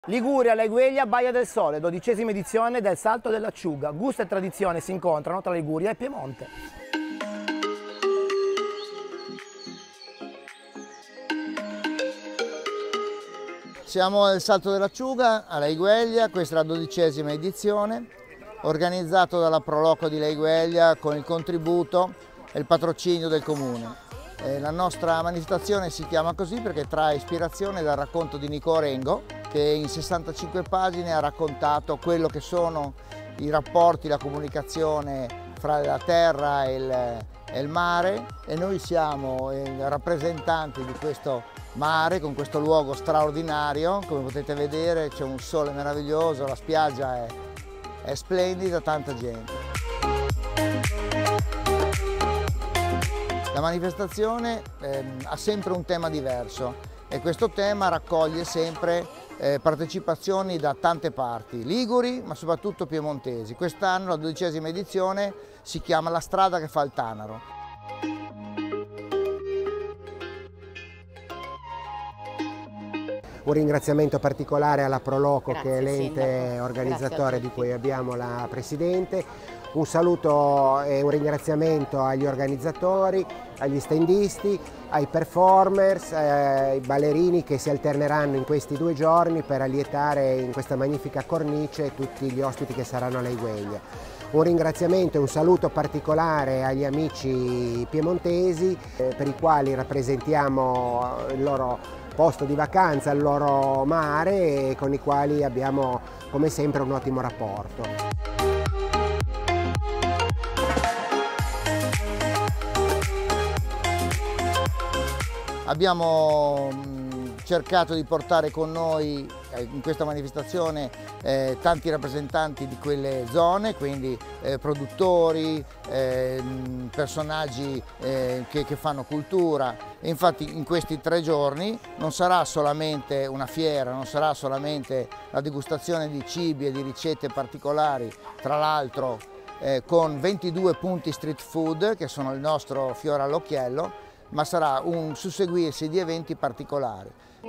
Liguria, Laigueglia, Baia del Sole, 12ª edizione del Salto dell'Acciuga. Gusto e tradizione si incontrano tra Liguria e Piemonte. Siamo al Salto dell'Acciuga, a Laigueglia, questa è la 12ª edizione, organizzato dalla Proloco di Laigueglia con il contributo e il patrocinio del Comune. La nostra manifestazione si chiama così perché trae ispirazione dal racconto di Nico Orengo, che in 65 pagine ha raccontato quello che sono i rapporti, la comunicazione fra la terra e il mare, e noi siamo rappresentanti di questo mare con questo luogo straordinario. Come potete vedere c'è un sole meraviglioso, la spiaggia è splendida, tanta gente. La manifestazione ha sempre un tema diverso e questo tema raccoglie sempre partecipazioni da tante parti, liguri ma soprattutto piemontesi. Quest'anno la 12ª edizione si chiama La strada che fa il Tanaro. Un ringraziamento particolare alla Proloco, che è l'ente organizzatore di cui abbiamo la Presidente. Un saluto e un ringraziamento agli organizzatori, agli standisti, ai performers, ai ballerini che si alterneranno in questi 2 giorni per allietare in questa magnifica cornice tutti gli ospiti che saranno a Laigueglia. Un ringraziamento e un saluto particolare agli amici piemontesi per i quali rappresentiamo il loro posto di vacanza, il loro mare, e con i quali abbiamo come sempre un ottimo rapporto. Abbiamo cercato di portare con noi in questa manifestazione tanti rappresentanti di quelle zone, quindi produttori, personaggi che fanno cultura. E infatti in questi 3 giorni non sarà solamente una fiera, non sarà solamente la degustazione di cibi e di ricette particolari, tra l'altro con 22 punti street food che sono il nostro fiore all'occhiello, ma sarà un susseguirsi di eventi particolari.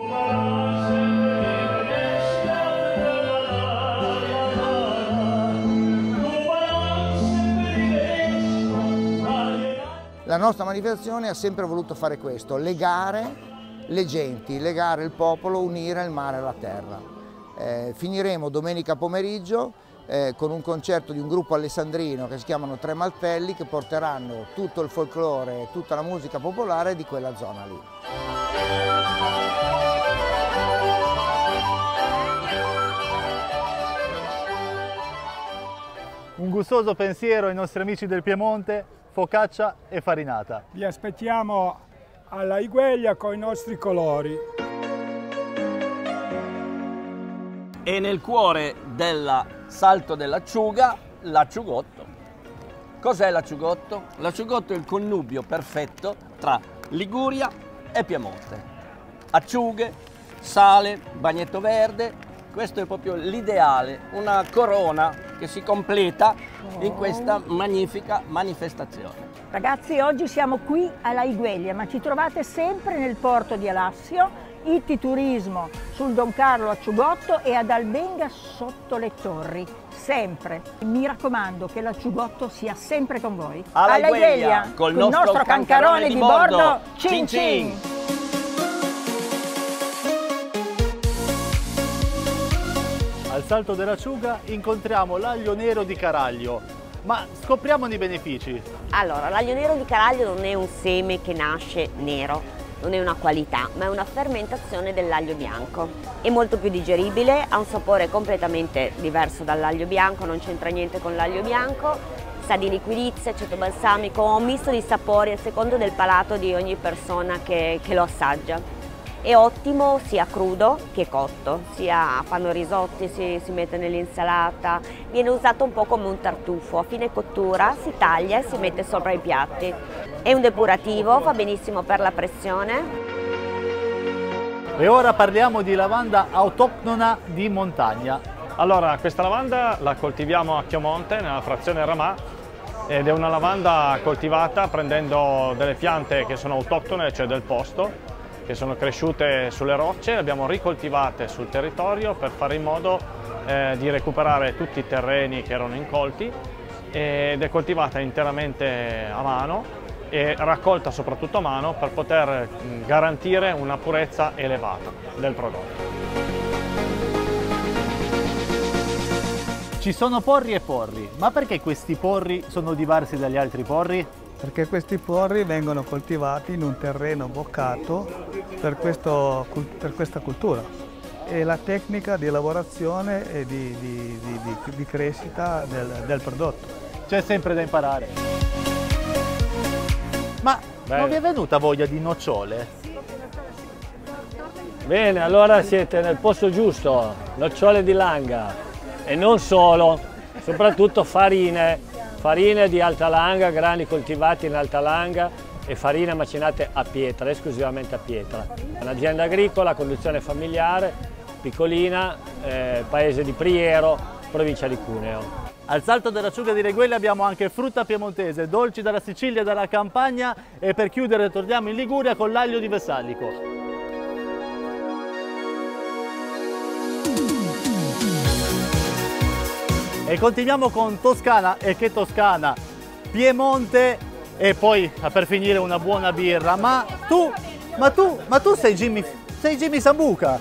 La nostra manifestazione ha sempre voluto fare questo, legare le genti, legare il popolo, unire il mare e la terra. Finiremo domenica pomeriggio con un concerto di un gruppo alessandrino che si chiamano Tre Malpelli, che porteranno tutto il folklore e tutta la musica popolare di quella zona lì. Un gustoso pensiero ai nostri amici del Piemonte, focaccia e farinata. Vi aspettiamo a Laigueglia con i nostri colori. E nel cuore del Salto dell'Acciuga, l'acciugotto. Cos'è l'acciugotto? L'acciugotto è il connubio perfetto tra Liguria e Piemonte. Acciughe, sale, bagnetto verde, questo è proprio l'ideale, una corona che si completa in questa magnifica manifestazione. Ragazzi, oggi siamo qui a Laigueglia, ma ci trovate sempre nel porto di Alassio, Itti Turismo sul Don Carlo Acciugotto e ad Albenga sotto le torri, sempre. Mi raccomando che l'acciugotto sia sempre con voi. A Laigueglia, col nostro cancarone di bordo, cin cin! Al Salto dell'Acciuga incontriamo l'aglio nero di Caraglio, ma scopriamone i benefici. Allora, l'aglio nero di Caraglio non è un seme che nasce nero, non è una qualità, ma è una fermentazione dell'aglio bianco. È molto più digeribile, ha un sapore completamente diverso dall'aglio bianco, non c'entra niente con l'aglio bianco, sa di liquidizia, aceto balsamico, un misto di sapori a secondo del palato di ogni persona che lo assaggia. È ottimo sia crudo che cotto, sia fanno risotti, si mette nell'insalata, viene usato un po' come un tartufo, a fine cottura si taglia e si mette sopra i piatti. È un depurativo, fa benissimo per la pressione. E ora parliamo di lavanda autoctona di montagna. Allora, questa lavanda la coltiviamo a Chiomonte, nella frazione Ramà, ed è una lavanda coltivata prendendo delle piante che sono autoctone, cioè del posto, che sono cresciute sulle rocce, le abbiamo ricoltivate sul territorio per fare in modo di recuperare tutti i terreni che erano incolti, ed è coltivata interamente a mano e raccolta soprattutto a mano per poter garantire una purezza elevata del prodotto. Ci sono porri e porri, ma perché questi porri sono diversi dagli altri porri? Perché questi porri vengono coltivati in un terreno boccato per questa cultura. E la tecnica di lavorazione e di crescita del prodotto. C'è sempre da imparare. Ma non vi è venuta voglia di nocciole? Bene, allora siete nel posto giusto, nocciole di Langa. E non solo, soprattutto farine di alta langa, grani coltivati in alta langa e farine macinate a pietra, esclusivamente a pietra. È un'azienda agricola, conduzione familiare, piccolina, paese di Priero, provincia di Cuneo. Al Salto dell'Acciuga di Laigueglia abbiamo anche frutta piemontese, dolci dalla Sicilia e dalla Campania, e per chiudere torniamo in Liguria con l'aglio di Vessalico. E continuiamo con Toscana, e che Toscana, Piemonte e poi per finire una buona birra. Ma tu sei Jimmy Sambuca.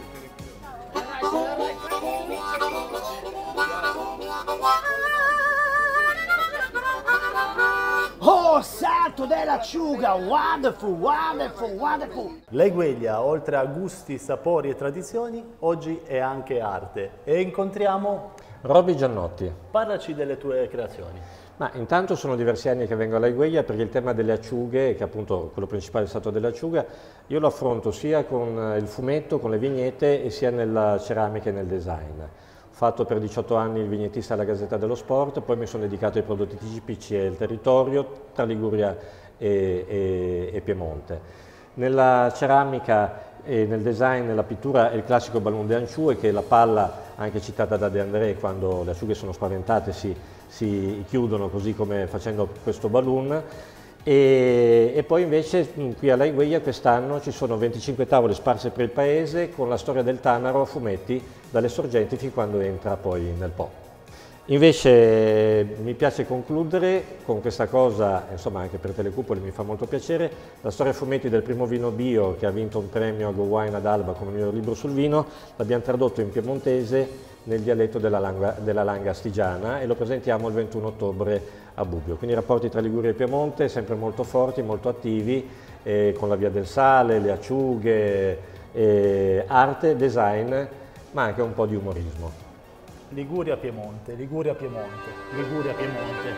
Oh, Salto dell'Acciuga, wonderful, wonderful, wonderful! Laigueglia, oltre a gusti, sapori e tradizioni, oggi è anche arte. E incontriamo Roby Giannotti. Parlaci delle tue creazioni. Ma intanto sono diversi anni che vengo a Laigueglia perché il tema delle acciughe, che è appunto quello principale del Salto dell'Acciuga, io lo affronto sia con il fumetto, con le vignette, e sia nella ceramica e nel design. Ho fatto per 18 anni il vignettista alla Gazzetta dello Sport, poi mi sono dedicato ai prodotti tipici e il territorio tra Liguria e Piemonte. Nella ceramica e nel design, nella pittura, è il classico ballon de anciue, che è la palla anche citata da De André, quando le acciughe sono spaventate si chiudono così come facendo questo balloon. E poi invece qui a Laigueglia quest'anno ci sono 25 tavole sparse per il paese con la storia del Tanaro a fumetti, dalle sorgenti fin quando entra poi nel Po. Invece mi piace concludere con questa cosa, insomma anche per Telecupoli mi fa molto piacere, la storia a fumetti del primo vino bio che ha vinto un premio a Go Wine ad Alba come miglior libro sul vino, l'abbiamo tradotto in piemontese nel dialetto della Langa Astigiana e lo presentiamo il 21 ottobre a Bubbio. Quindi i rapporti tra Liguria e Piemonte sempre molto forti, molto attivi, con la Via del Sale, le acciughe, arte, design, ma anche un po' di umorismo. Liguria Piemonte, Liguria Piemonte, Liguria Piemonte.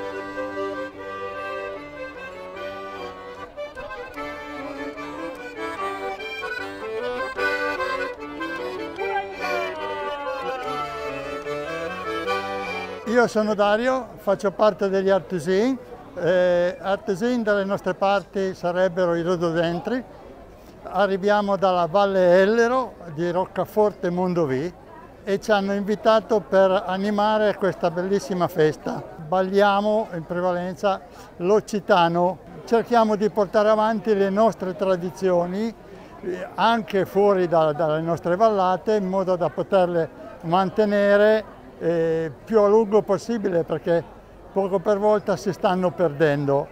Io sono Dario, faccio parte degli Artesin. Artesin dalle nostre parti sarebbero i rododendri. Arriviamo dalla Valle Ellero di Roccaforte Mondovì e ci hanno invitato per animare questa bellissima festa. Balliamo in prevalenza l'occitano, cerchiamo di portare avanti le nostre tradizioni anche fuori dalle nostre vallate in modo da poterle mantenere più a lungo possibile, perché poco per volta si stanno perdendo.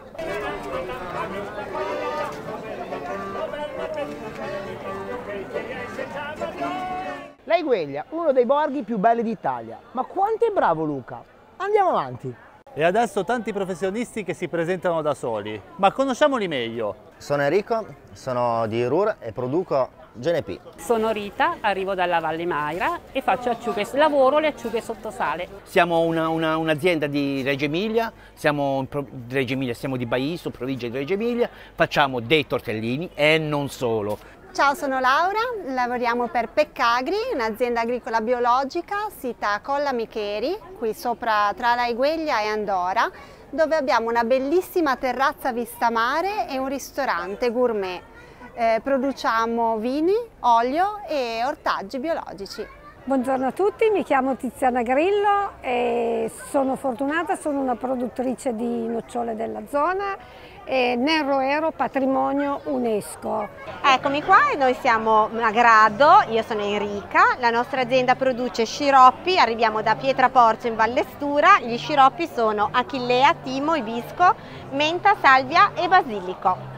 Laigueglia, uno dei borghi più belli d'Italia. Ma quanto è bravo Luca! Andiamo avanti! E adesso tanti professionisti che si presentano da soli, ma conosciamoli meglio. Sono Enrico, sono di Ruhr e produco GNP. Sono Rita, arrivo dalla Valle Maira e faccio acciughe, lavoro le acciughe sotto sale. Siamo un'azienda di Reggio Emilia, siamo di Baisso, provincia di Reggio Emilia, facciamo dei tortellini e non solo. Ciao, sono Laura, lavoriamo per Peccagri, un'azienda agricola biologica sita a Colla Micheri, qui sopra tra Laigueglia e Andora, dove abbiamo una bellissima terrazza vista mare e un ristorante gourmet. Produciamo vini, olio e ortaggi biologici. Buongiorno a tutti, mi chiamo Tiziana Grillo e sono fortunata, sono una produttrice di nocciole della zona e nel Roero patrimonio UNESCO. Eccomi qua e noi siamo a Grado, io sono Enrica, la nostra azienda produce sciroppi, arriviamo da Pietraporzio in Vallestura, gli sciroppi sono achillea, timo, ibisco, menta, salvia e basilico.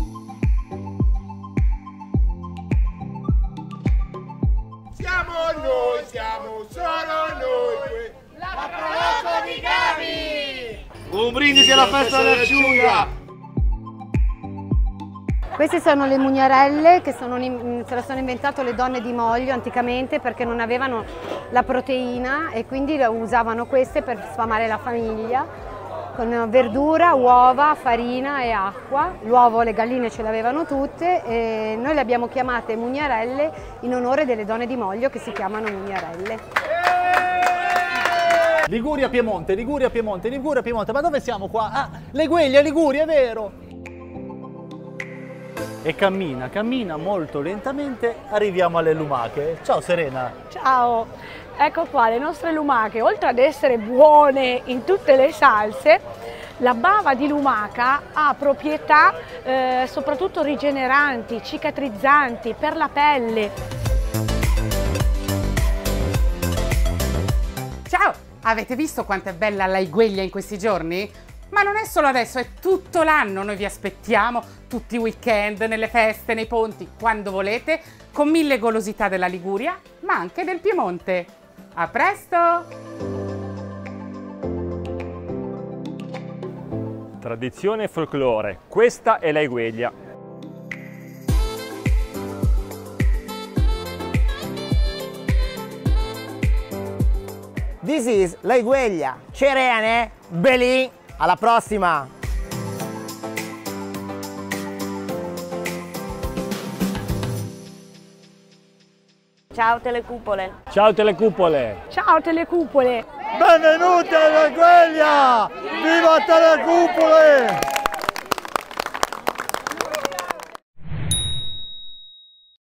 Siamo solo noi, la Proloco di Gavi! Un brindisi alla festa dell'acciuga! Queste sono le mugnarelle che se le sono inventato le donne di Moglio anticamente perché non avevano la proteina e quindi usavano queste per sfamare la famiglia con verdura, uova, farina e acqua. L'uovo le galline ce l'avevano tutte e noi le abbiamo chiamate mugnarelle in onore delle donne di Moglio che si chiamano mugnarelle. Liguria Piemonte, Liguria Piemonte, Liguria Piemonte, ma dove siamo qua? Ah, Legueglia, Liguria, è vero! E cammina molto lentamente, arriviamo alle lumache. Ciao Serena! Ciao! Ecco qua le nostre lumache, oltre ad essere buone in tutte le salse, la bava di lumaca ha proprietà soprattutto rigeneranti, cicatrizzanti per la pelle. Ciao! Avete visto quanto è bella l'Aigueglia in questi giorni? Ma non è solo adesso, è tutto l'anno, noi vi aspettiamo tutti i weekend, nelle feste, nei ponti, quando volete, con 1000 golosità della Liguria, ma anche del Piemonte. A presto! Tradizione e folklore, questa è l'Aigueglia. This is l'Aigueglia. Cerene, Belì, alla prossima! Ciao telecupole! Ciao telecupole! Ciao telecupole! Benvenuti all'Aigueglia! Viva telecupole!